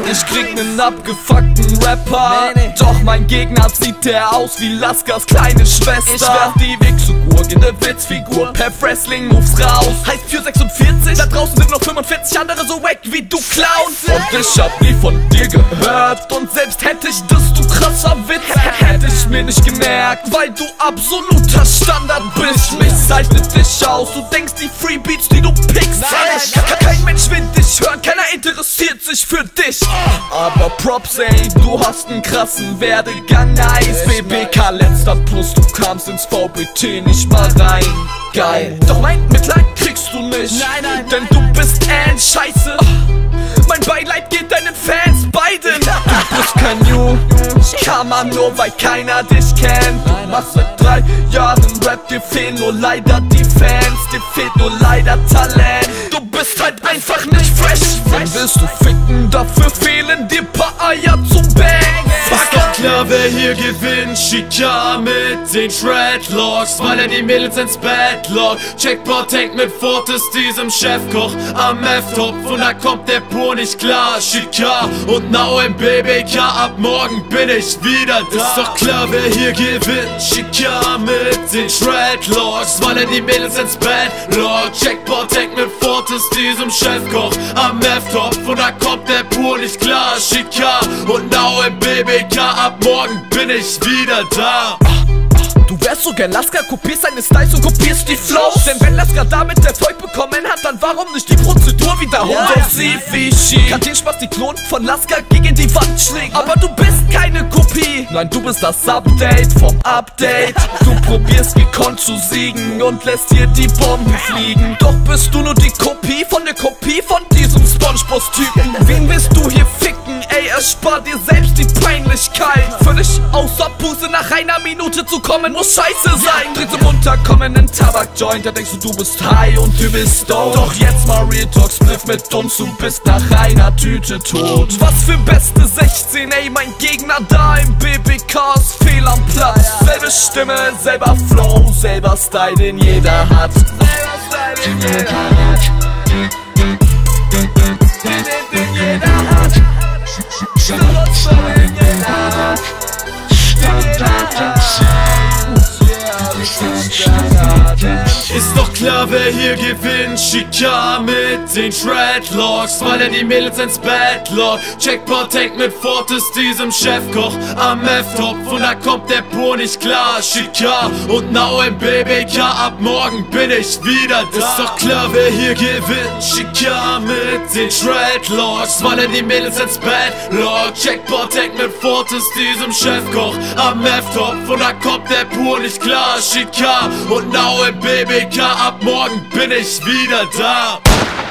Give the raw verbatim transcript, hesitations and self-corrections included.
ich krieg nen abgefuckten Rapper. Nee, nee. Doch mein Gegner sieht der aus wie Laskas kleine Schwester. Ich werf die Wichsfigur in ne Witzfigur, per Wrestling-Moves raus. Heißt für sechsundvierzig, da draußen sind noch fünfundvierzig andere so wack wie du Clown. Und ich hab nie von dir gehört, und selbst hätte ich das, du krasser Witz, hätte ich mir nicht gemerkt, weil du absoluter Standard bist. Mich zeichnet dich aus, du denkst die Freebeats, die du pickst. Kein Mensch will dich hören, keiner interessiert sich für dich. Aber Props ey, du hast nen krassen Werdegang, nice. B B K letzter Plus, du kamst ins V B T nicht mal rein. Geil, doch mein Mitleid kriegst du nicht, nein, nein, denn du bist ein Scheiße. Mein Beileid geht deinen Fans beiden. Du bist kein New kann man nur, weil keiner dich kennt. Du machst seit drei Jahren Rap, dir fehlen nur leider die Fans. Dir fehlt nur leider Talent. Du bist halt einfach nicht fresh. Wenn willst du ficken, dafür fehlen dir paar Eier zum Bang. Ist doch klar, wer hier gewinnt. Chica mit den Dreadlocks, weil er die Mädels ins Bett lockt. Checkpoint Tank mit Fortis, diesem Chefkoch am F-Topf, und da kommt der pur nicht klar. Chica und now im B B K, ab morgen bin ich wieder da. Ist doch klar, wer hier gewinnt. Chica mit den Dreadlocks, weil er die Mädels ins Bett lockt. Checkpoint Tank mit Fortis, diesem Chefkoch am F-Topf, und da kommt der pur nicht klar. Chica und now im B B K, ab morgen bin ich wieder da. Du wärst so gern Laska, kopierst seine Styles und kopierst die Flows. Denn wenn Laska damit Erfolg bekommen hat, dann warum nicht die Prozedur wiederholen? Ja. Doch sieh wie schick kann den Spaß die Klon von Laska gegen die Wand schlägt. Aber du bist keine Kopie, nein, du bist das Update vom Update. Du probierst gekonnt zu siegen und lässt hier die Bomben fliegen. Doch bist du nur die Kopie von der Kopie von diesem Spongeboss-Typen. Wen willst du hier ficken? Ey, erspar dir selbst die Peinlichkeit. Völlig außer Puste nach einer Minute zu kommen, muss scheiße sein. Dreh zum runterkommenden Tabakjoint, da denkst du, du bist high und du bist stoned. Doch jetzt mal Real Talk, Spliff mit uns, du bist nach einer Tüte tot. Was für beste sechzehn, ey, mein Gegner da im B B K ist fehl am Platz. Selbe Stimme, selber Flow, selber Style, den jeder hat. Selber Style, den jeder hat. Den, den jeder hat. Selber Style, den jeder hat. Den jeder hat. Ist doch klar, wer hier gewinnt. Chica mit den Dreadlocks, weil er die Mädels ins Bett lockt. Checkpoint Tank mit Fortis, diesem Chefkoch am F-Topf, und da kommt der pur nicht klar. Chica und now im B B K, ab morgen bin ich wieder da. Ist doch klar, wer hier gewinnt. Chica mit den Dreadlocks, weil er die Mädels ins Bett lockt. Checkpoint Tank mit Fortis, diesem Chefkoch am F-Topf, und da kommt der pur nicht klar. Chica und now im B B K, ab morgen bin ich wieder da.